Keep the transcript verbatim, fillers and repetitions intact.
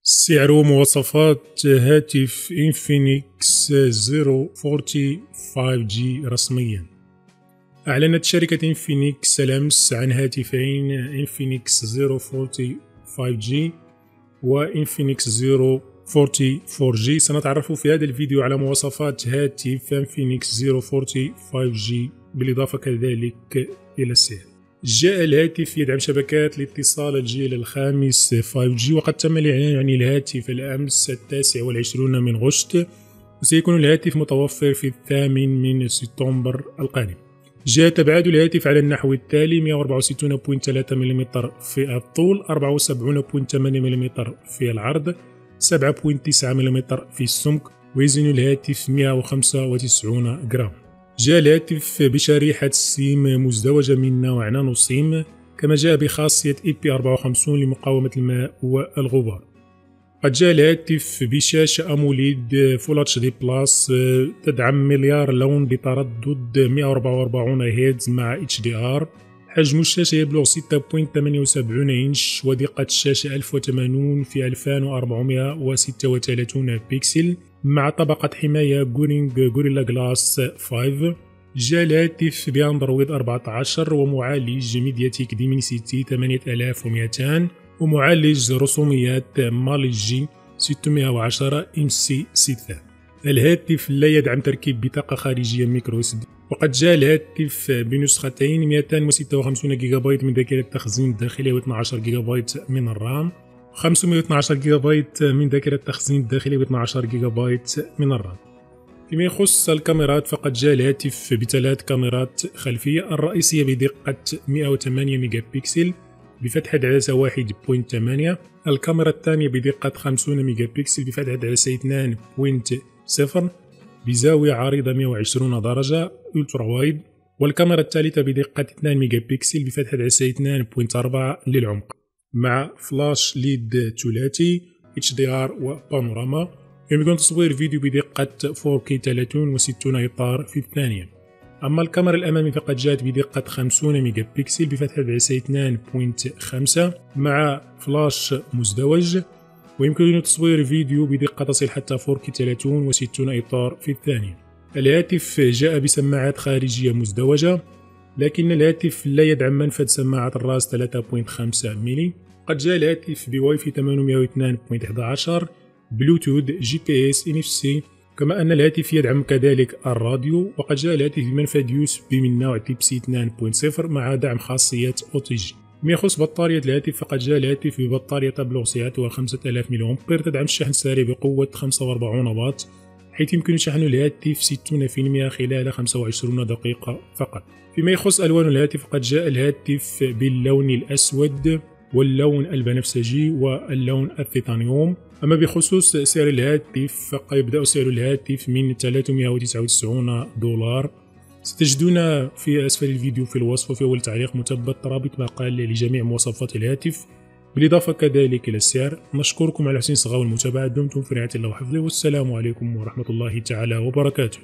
سعر ومواصفات هاتف انفينكس زيرو فورتي فايف جي رسميا. أعلنت شركة انفينكس الأمس عن هاتفين انفينكس زيرو فورتي فايف جي وانفينكس زيرو فورتي فور جي. سنتعرف في هذا الفيديو على مواصفات هاتف انفينكس زيرو فورتي فايف جي بالإضافة كذلك إلى السعر. جاء الهاتف يدعم شبكات الاتصال الجيل الخامس فايف جي، وقد تم الإعلان عن الهاتف الأمس التاسع والعشرون من غشت، وسيكون الهاتف متوفر في الثامن من سبتمبر القادم. جاءت أبعاد الهاتف على النحو التالي: مئة وأربعة وستون فاصلة ثلاثة ملم في الطول، أربعة وسبعين فاصلة ثمانية ملم في العرض، سبعة فاصلة تسعة ملم في السمك، ويزن الهاتف مئة وخمسة وتسعين جرام. جاء الهاتف بشريحة سيم مزدوجة من نوع نانو سيم، كما جاء بخاصية إي بي أربعة وخمسين لمقاومة الماء والغبار. قد جاء الهاتف بشاشة أموليد فول اتش دي بلس تدعم مليار لون بتردد مئة وأربعة وأربعين هرتز مع اتش دي ار. حجم الشاشة يبلغ ستة فاصلة ثمانية وسبعين إنش، ودقة الشاشة ألف وثمانين في ألفين وأربعمئة وستة وثلاثين بكسل مع طبقة حماية جورينج غوريلا جلاس خمسة. جاء الهاتف باندرويد أربعة عشر ومعالج ميدياتيك ديمنسيتي ثمانية آلاف ومئتين ومعالج رسوميات مالي جي ستمئة وعشرة ام سي ستة. الهاتف لا يدعم تركيب بطاقة خارجية ميكرو اس دي، وقد جاء الهاتف بنسختين مئتين وستة وخمسين جيجا بايت من ذاكرة التخزين الداخلية و اثنا عشر جيجا بايت من الرام، خمسمئة واثني عشر جيجا بايت من ذاكرة التخزين الداخلية و اثنا عشر جيجا بايت من الرام. فيما يخص الكاميرات فقد جاء الهاتف بثلاث كاميرات خلفية، الرئيسية بدقة مئة وثمانية ميجا بكسل بفتحة عدسة واحد فاصلة ثمانية، الكاميرا الثانية بدقة خمسين ميجا بكسل بفتحة عدسة اثنين فاصلة صفر بزاوية عريضة مئة وعشرين درجة ألترا وايد، والكاميرا الثالثة بدقة اثنين ميجا بكسل بفتحة عدسة اثنين فاصلة أربعة للعمق مع فلاش ليد ثلاثي اتش دي ار وبانوراما. يمكن تصوير فيديو بدقة فور كي ثلاثين وستين إطار في الثانية. أما الكاميرا الأمامي فقد جاءت بدقة خمسين ميجا بكسل بفتحة عدسة اثنين فاصلة خمسة مع فلاش مزدوج، ويمكن تصوير فيديو بدقة تصل حتى فور كي ثلاثين وستين إطار في الثانية. الهاتف جاء بسماعات خارجية مزدوجة، لكن الهاتف لا يدعم منفذ سماعة الراس ثلاثة فاصلة خمسة ملي. قد جاء الهاتف بواي فاي ثمانمئة واثنين فاصلة أحد عشر، بلوتوث، جي بي اس، ان اف سي، كما أن الهاتف يدعم كذلك الراديو. وقد جاء الهاتف بمنفذ يو اس بي من نوع تيب سي اثنين فاصلة صفر مع دعم خاصية او تي جي. فيما يخص بطارية الهاتف فقد جاء الهاتف ببطارية تبلغ سعتها خمسة آلاف ملي أمبير، تدعم الشحن السريع بقوة خمسة وأربعين واط، حيث يمكن شحن الهاتف ستين بالمئة خلال خمسة وعشرين دقيقة فقط. فيما يخص ألوان الهاتف فقد جاء الهاتف باللون الأسود واللون البنفسجي واللون التيتانيوم. أما بخصوص سعر الهاتف فقد يبدأ سعر الهاتف من ثلاثمئة وتسعة وتسعين دولار. ستجدون في أسفل الفيديو في الوصف وفي أول تعليق مثبت رابط مقال لجميع مواصفات الهاتف بالإضافة كذلك إلى السعر. نشكركم على حسن الصغاء والمتابعة، دمتم في رعاية الله وحفظه، والسلام عليكم ورحمة الله تعالى وبركاته.